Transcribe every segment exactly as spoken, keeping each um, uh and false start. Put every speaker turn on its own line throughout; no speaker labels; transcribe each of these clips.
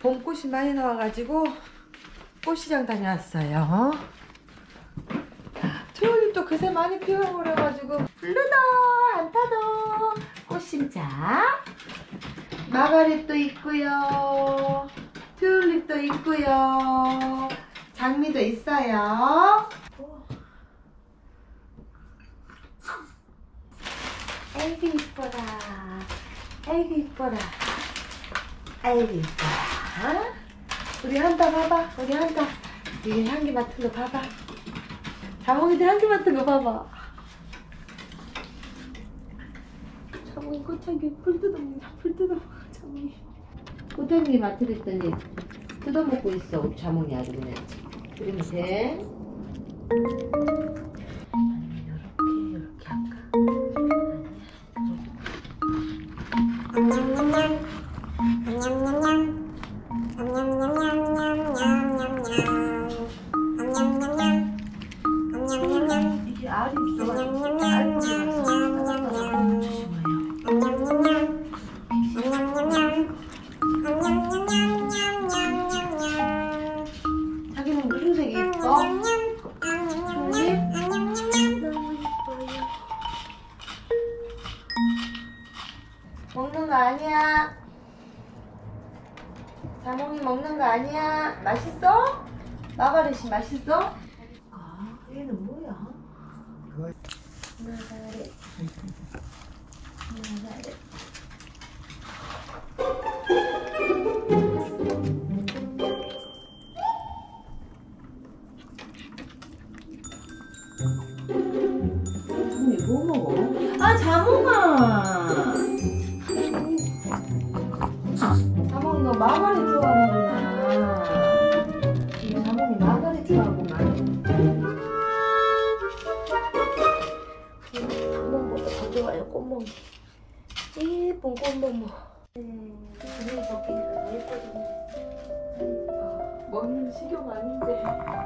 봄꽃이 많이 나와가지고 꽃시장 다녀왔어요. 튤립도 그새 많이 피어버려가지고 블루도 안타도 꽃심자 마가렛도 있고요, 튤립도 있고요, 장미도 있어요. 아이고 이뻐라, 아이고 이뻐라, 아이고 이뻐라. 우리 한타 봐봐, 우리 한타 이게 향기 맡은 거 봐봐. 자몽이들 향기 맡은 거 봐봐. 자몽이 꽃향기 풀 뜯어먹냐, 풀 뜯어먹어 자몽이. 꽃향기 맡으랬더니 뜯어먹고 있어. 우리 자몽이 아주 그냥. 그러면 돼. 이렇게 이렇게 할까? 이게 알이 있어가지고 자기는 무슨 색이 예뻐? 튤립? 너무 예뻐요. 먹는 거 아니야. 자몽이 먹는 거 아니야. 맛있어? 마가렛이 맛있어? 아, 얘는 뭐야? 마가렛. 마가렛. 자몽이 뭐 먹어? 아, 자몽아! 자몽이 너 마가렛 좋아하는구나. 자몽이 마가렛 좋아하구만. 꽃멍멍도 더 좋아요, 꽃멍멍. 예쁜 꽃멍멍. 음, 눈이 먹기는 예뻐졌네. 먹는 식용 아닌데.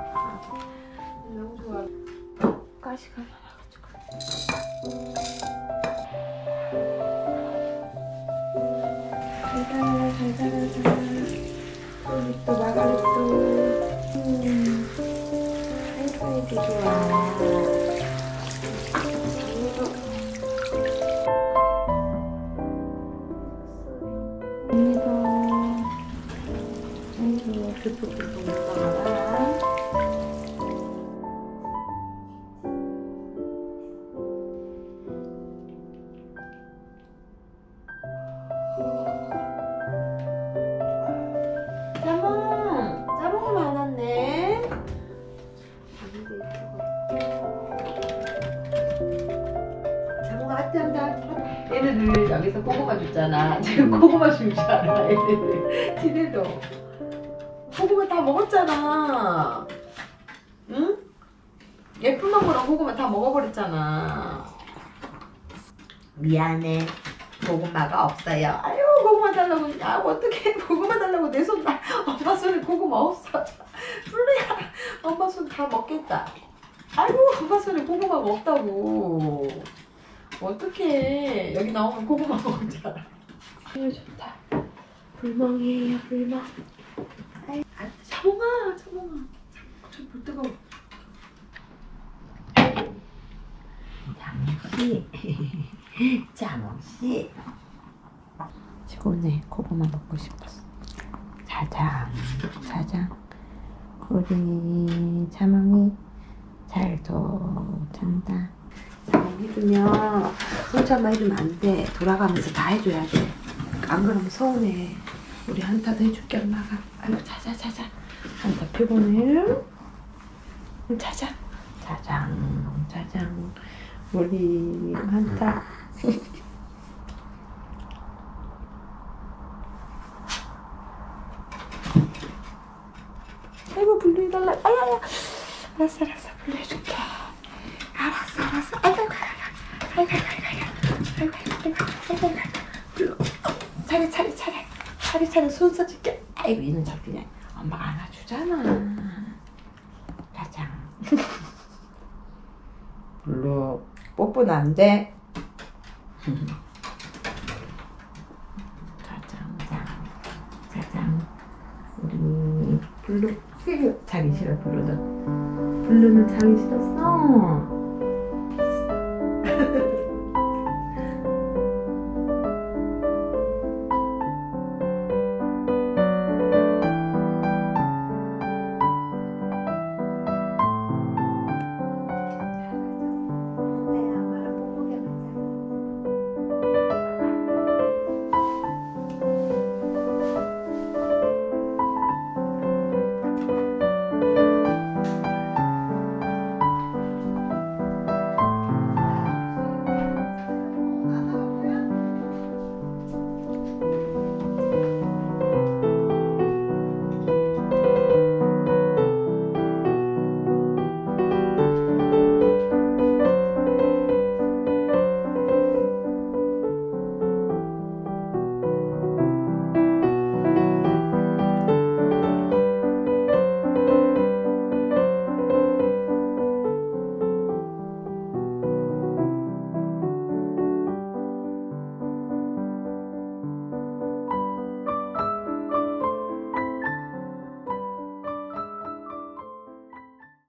너무 좋아. 가시가 많아가지고. 잘 자라, 잘 자라. 튤립도 마가렛도. 음, 하이파이도 좋아. 아이고, 불쑥불쑥 먹어라. 자몽! 자몽이 많았네. 자몽아 하트한다. 얘네들 여기서 고구마 줬잖아. 지금 고구마 준 줄 알아, 얘네들. 지네도 고구마 다 먹었잖아. 응? 예쁜 맘으로 고구마 다 먹어버렸잖아. 미안해. 고구마가 없어요. 아유, 고구마 달라고. 야, 어떡해. 고구마 달라고 내 손 다. 엄마 손에 고구마 없어. 플루야, 엄마 손 다 먹겠다. 아이고, 엄마 손에 고구마가 없다고. 어떡해. 여기 나오면 고구마 먹자. 아유, 좋다. 불멍이에요, 불멍. 아이, 아, 자몽아, 자몽아. 좀 불 뜨거워. 자몽씨. 자몽씨. 지금 고구마 먹고 싶었어. 자장, 자장. 우리 자몽이 잘도 잔다. 자몽 해주면 혼자만 해주면 안 돼. 돌아가면서 다 해줘야 돼. 안 그러면 서운해. 우리 한타도 해줄게, 엄마가. 아이고, 자자, 자자. 한타 피곤해. 자자. 자장, 자장. 우리 한타. 아이고, 블루 해달라. 아야야. 알았어, 알았어. 블루 해줄게. 알았어, 알았어. 아이고, 아이고, 아이고, 아이고, 아이고, 아이고, 아이고, 아이고, 블루. 차례, 차례, 차례. 차례, 차례. 손 써줄게. 아이고, 얘는 저 그냥 엄마가 안아주잖아. 가장. 블루. 뽀뽀는 안 돼. 짜장, 짜장, 짜장. 블루. 피규어 자기 싫어 블루는. 블루는 자기 싫었어.